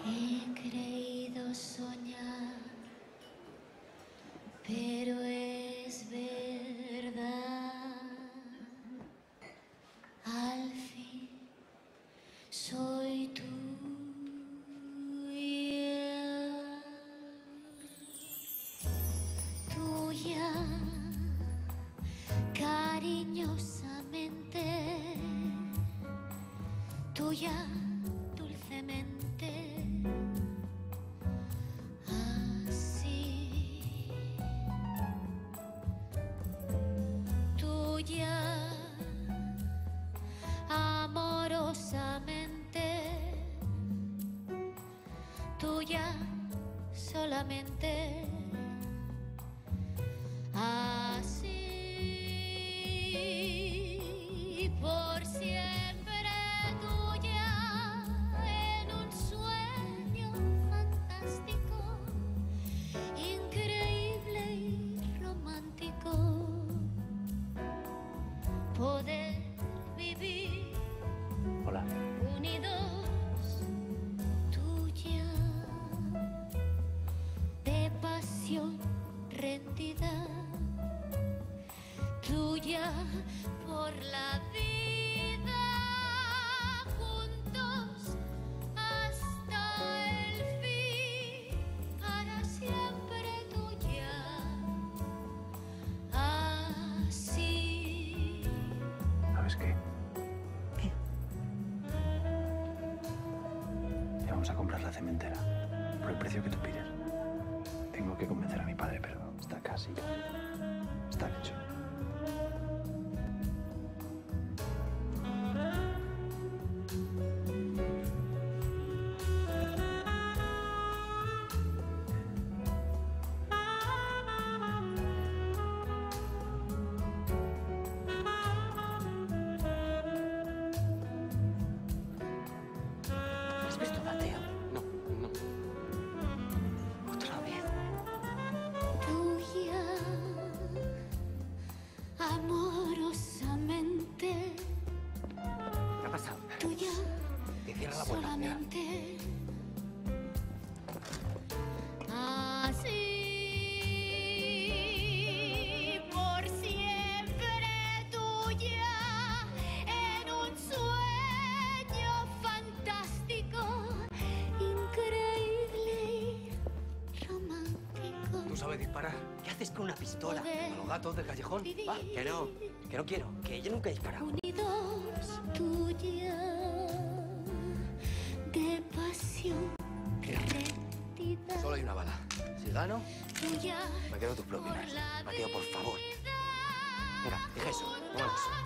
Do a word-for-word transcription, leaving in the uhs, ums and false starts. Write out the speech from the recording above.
He creído soñar, pero es verdad. Al fin soy tuya. Tuya, cariñosamente. Tuya, dulcemente. Así. Tuya, amorosamente. Tuya, solamente. Así, por siempre tuya, en un sueño fantástico, increíble y romántico, poder vivir. Hola. Unidos, tuya, de pasión rendida. Tuya por la vida, juntos hasta el fin, para siempre tuya. Así. ¿Sabes qué? ¿Qué? Te vamos a comprar la cementera por el precio que tú pides. Tengo que convencer a mi padre, pero está casi. Está hecho. ¿Has visto a Mateo? No, no. Otra vez. Tuya, amorosamente. ¿Qué ha pasado? Tuya, Que cierra la puerta. Mira. solamente. Así, por siempre tuya, en un sueño fantástico, increíble y romántico. ¿Tú sabes disparar? ¿Qué haces con una pistola? Poder A los gatos del callejón. vivir. Va, que no, que no quiero, que yo nunca he disparado. Unidos, tuya, de pasión rendida. Solo hay una bala. Si gano, Tuya, me quedo tus propinas. por la Mateo, por favor. vida. Venga, deja eso. No hagas eso.